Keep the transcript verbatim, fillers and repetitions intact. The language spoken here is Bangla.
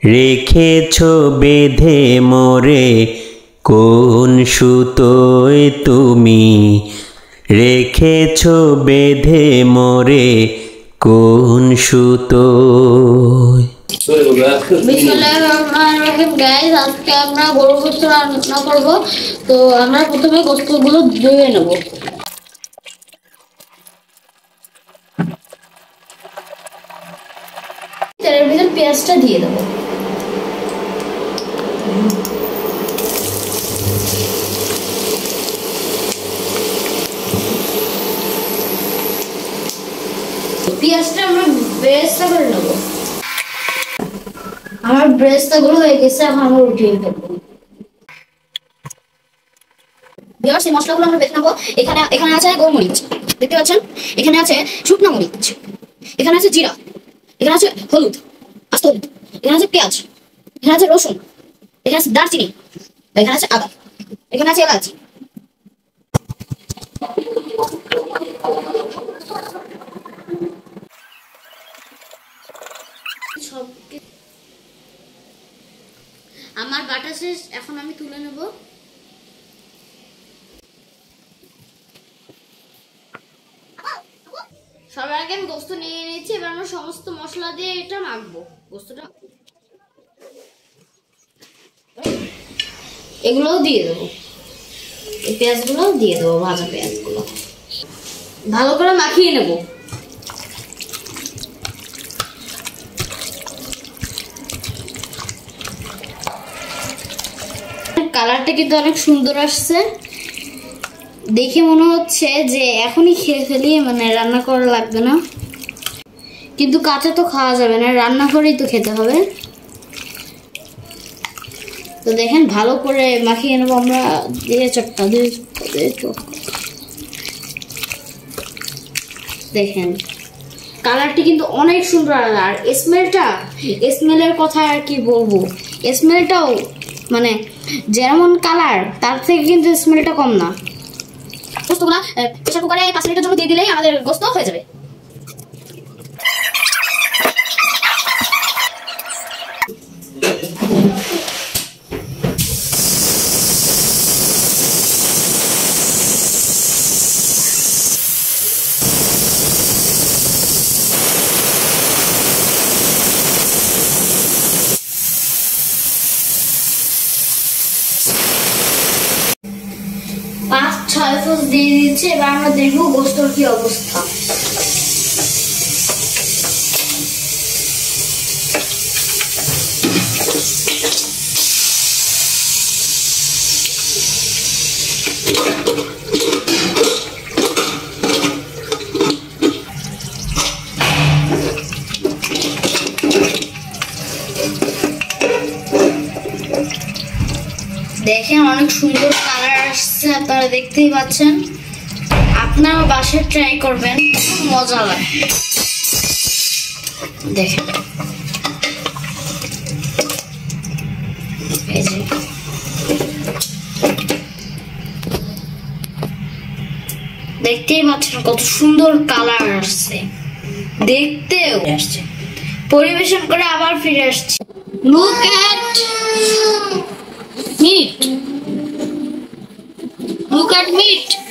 রেখেছো বেঁধে মোরে কোন সুতোয় তুমি, রেখেছো বেঁধে মোরে কোন সুতোয়। বিসমিল্লাহিররহমানিররহিম। গাইস, আজকে আমরা গরুর গোশত রান্না করব। তো আমরা প্রথমে গোশতগুলো ধুয়ে নেব। তেলের ভিতর পেঁয়াজটা দিয়ে দেব। পেঁয়াজটা আমরা বেরেস্তা করে নেব। আমার বেরেস্তা গুলো হয়ে গেছে, এখন আমরা উঠিয়ে ফেলবো। ভিউয়ার্স, এই মশলাগুলো আমরা বেটে নেব। এখানে এখানে আছে গোলমরিচ, দেখতে পাচ্ছেন। এখানে আছে শুকনো মরিচ, এখানে আছে জিরা, এখানে আছে হলুদ, আস্ত হলুদ, এখানে আছে পেঁয়াজ, এখানে আছে রসুন, এখানে আছে দারচিনি, এখানে আছে আদা, এখানে আছে এলাচ। আমার বাটা শেষ, এখন আমি তুলে নেব। সবার আগে আমি গোস্ত নিয়ে নিয়েছি। এবার আমরা সমস্ত মশলা দিয়ে এটা মাখবো। গোস্তটা এগুলোও দিয়ে দেবো, এই পেঁয়াজগুলো দিয়ে দেবো, ভাজা পেঁয়াজগুলো ভালো করে মাখিয়ে নেব। কালারটা কিন্তু অনেক সুন্দর আসছে, দেখে মনে হচ্ছে যে এখনই খেয়ে ফেলি, মানে রান্না করা লাগবে না। কিন্তু কাঁচা তো খাওয়া যাবে না, রান্না করেই তো খেতে হবে। তো দেখেন, ভালো করে মাখিয়ে নেবো আমরা। দিয়ে চটকা দিয়ে চটকা দিয়ে চটকা। দেখেন কালারটি কিন্তু অনেক সুন্দর। আর স্মেলটা, স্মেলের কথা আর কি বলবো, স্মেলটাও মানে যেমন কালার তার থেকে কিন্তু স্মেলটা কম না। গোস্তগুলা প্রেসার কুকারে পাঁচ মিনিটের জন্য দিয়ে দিলেই আমাদের গোস্ত হয়ে যাবে। পাঁচ ছয় ফোস দিয়ে দিচ্ছে। এবার আমরা দেখবো গোস্তর কি অবস্থা। দেখেন অনেক সুন্দর কালার আসছে, আপনারা দেখতেই পাচ্ছেন। আপনারা বাসায় ট্রাই করবেন, খুব মজা লাগে। দেখেন এই যে দেখতেই পাচ্ছেন কত সুন্দর কালার আসছে, দেখতেও আসছে। পরিবেশন করে আবার ফিরে আসছে। Look at meat. Look at meat.